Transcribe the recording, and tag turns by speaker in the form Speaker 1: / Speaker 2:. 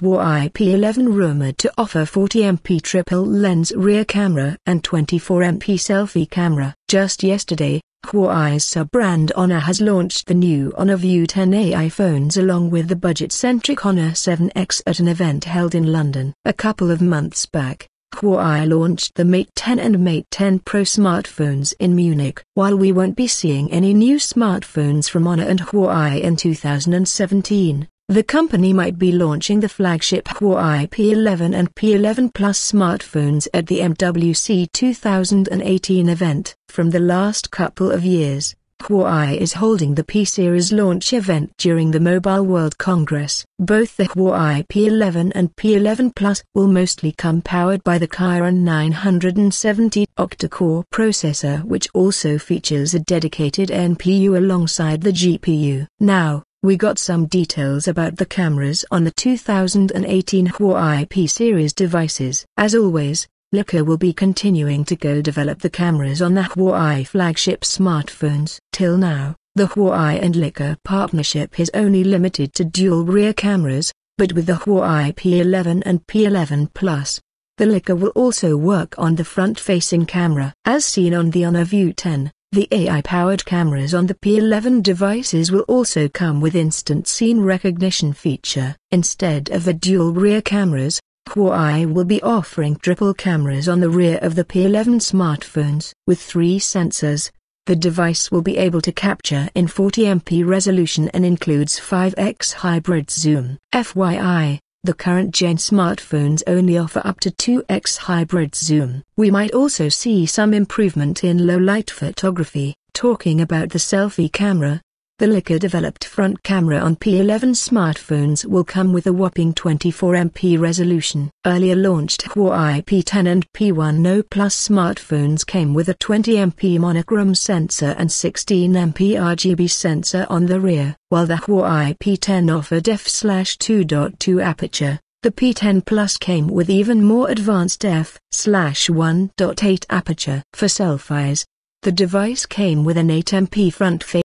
Speaker 1: Huawei P11 rumored to offer 40MP triple lens rear camera and 24MP selfie camera. Just yesterday, Huawei's sub-brand Honor has launched the new Honor View 10 AI phones along with the budget-centric Honor 7X at an event held in London. A couple of months back, Huawei launched the Mate 10 and Mate 10 Pro smartphones in Munich. While we won't be seeing any new smartphones from Honor and Huawei in 2017, the company might be launching the flagship Huawei P11 and P11 Plus smartphones at the MWC 2018 event. From the last couple of years, Huawei is holding the P Series launch event during the Mobile World Congress. Both the Huawei P11 and P11 Plus will mostly come powered by the Kirin 970 octa-core processor, which also features a dedicated NPU alongside the GPU. Now, we got some details about the cameras on the 2018 Huawei P Series devices. As always, Leica will be continuing to co-develop the cameras on the Huawei flagship smartphones. Till now, the Huawei and Leica partnership is only limited to dual rear cameras, but with the Huawei P11 and P11 Plus, the Leica will also work on the front-facing camera. As seen on the Honor View 10, the AI-powered cameras on the P11 devices will also come with instant scene recognition feature. Instead of the dual rear cameras, Huawei will be offering triple cameras on the rear of the P11 smartphones. With 3 sensors, the device will be able to capture in 40MP resolution and includes 5x hybrid zoom. FYI, the current gen smartphones only offer up to 2x hybrid zoom. We might also see some improvement in low-light photography. Talking about the selfie camera, the Leica-developed front camera on P11 smartphones will come with a whopping 24MP resolution. Earlier launched Huawei P10 and P10 Plus smartphones came with a 20MP monochrom sensor and 16MP RGB sensor on the rear. While the Huawei P10 offered f/2.2 aperture, the P10 Plus came with even more advanced f/1.8 aperture. For selfies, the device came with an 8MP front-facing